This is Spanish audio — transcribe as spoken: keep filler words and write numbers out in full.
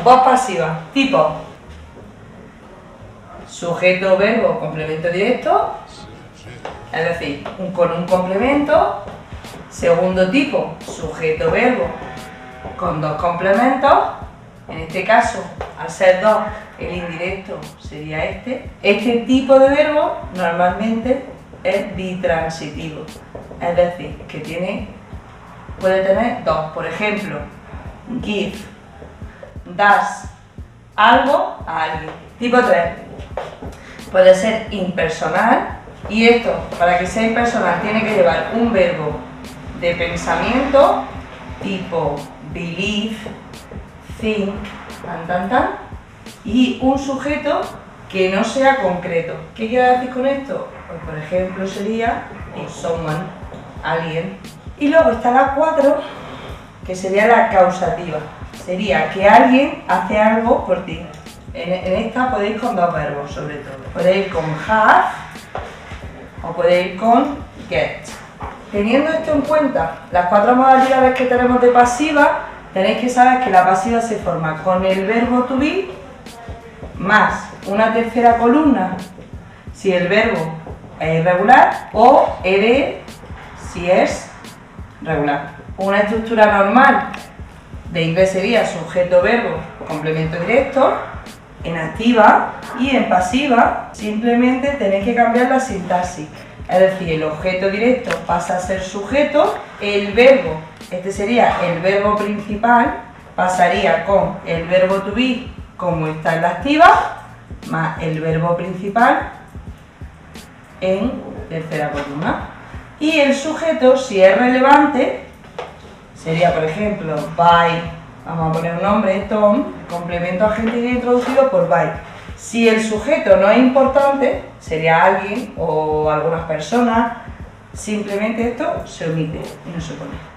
voz pasiva. Tipo: sujeto, verbo, complemento directo, es decir, un, con un complemento. Segundo tipo, sujeto, verbo, con dos complementos. En este caso, al ser dos, el indirecto sería este. Este tipo de verbo normalmente es bitransitivo, es decir, que tiene, puede tener dos. Por ejemplo, give, das algo a alguien. Tipo tres, puede ser impersonal, y esto, para que sea impersonal, tiene que llevar un verbo de pensamiento, tipo believe, think, tan, tan, tan, y un sujeto que no sea concreto. ¿Qué quiero decir con esto? Pues, por ejemplo, sería someone, alguien. Y luego está la cuatro, que sería la causativa. Sería que alguien hace algo por ti. En, en esta podéis ir con dos verbos, sobre todo. Podéis ir con have o podéis ir con get. Teniendo esto en cuenta, las cuatro modalidades que tenemos de pasiva, tenéis que saber que la pasiva se forma con el verbo to be más una tercera columna si el verbo es irregular o ed si es regular. Una estructura normal de inglés sería sujeto, verbo, complemento directo. En activa y en pasiva simplemente tenéis que cambiar la sintaxis. Es decir, el objeto directo pasa a ser sujeto, el verbo, este sería el verbo principal, pasaría con el verbo to be como está en la activa, más el verbo principal en tercera columna. Y el sujeto, si es relevante, sería, por ejemplo, by, vamos a poner un nombre, Tom, complemento adjetivo introducido por by. Si el sujeto no es importante, sería alguien o algunas personas, simplemente esto se omite y no se pone.